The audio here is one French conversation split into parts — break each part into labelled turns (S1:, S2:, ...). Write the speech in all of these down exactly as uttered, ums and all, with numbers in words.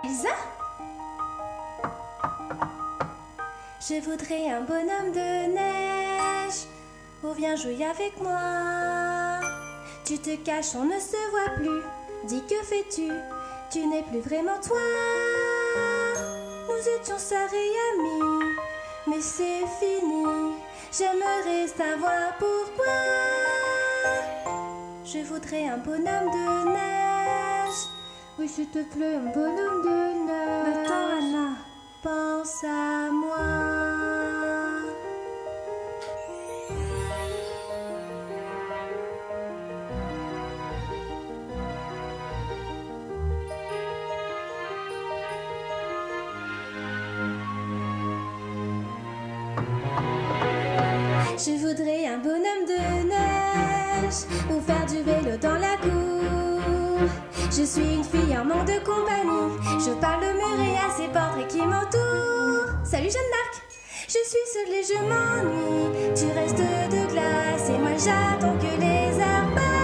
S1: Elsa? Je voudrais un bonhomme de neige. Oh, viens jouer avec moi. Tu te caches, on ne se voit plus. Dis, que fais-tu? Tu n'es plus vraiment toi. Nous étions sœurs et amis, mais c'est fini. J'aimerais savoir pourquoi. Je voudrais un bonhomme de neige. Oui, s'il te plaît, un bonhomme de neige. Attends, Anna. Pense à moi. Je voudrais un bonhomme de neige ou faire du vélo dans la cour. Je suis une fille en manque de compagnie. Je parle au mur et à ces portraits qui m'entourent. Salut Jeanne d'Arc, je suis seule et je m'ennuie. Tu restes de glace et moi j'attends que les heures passent.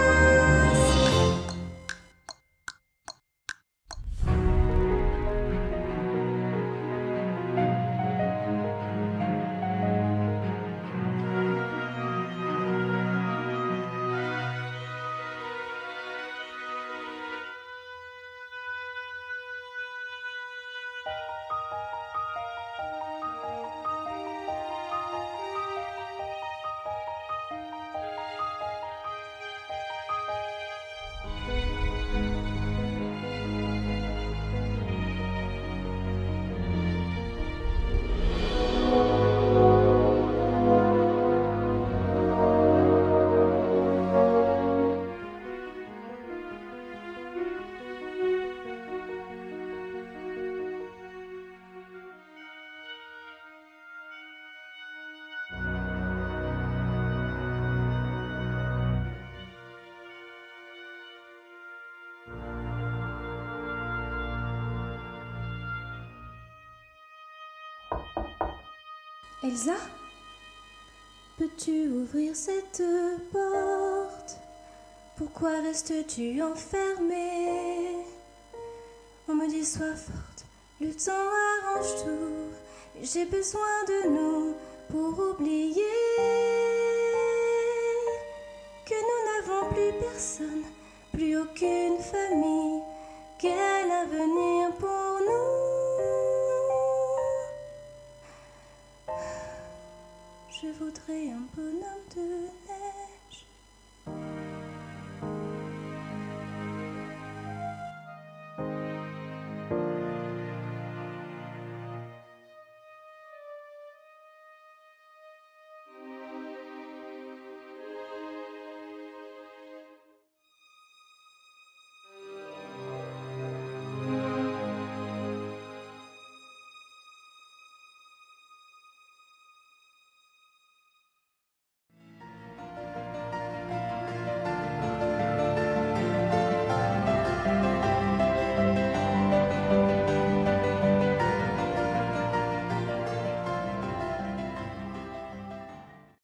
S1: Elsa, peux-tu ouvrir cette porte? Pourquoi restes-tu enfermée? On me dit sois forte, le temps arrange tout. Mais j'ai besoin de nous pour oublier que nous n'avons plus personne, plus aucune famille. Quel avenir pour nous? Je voudrais un bonhomme de neige.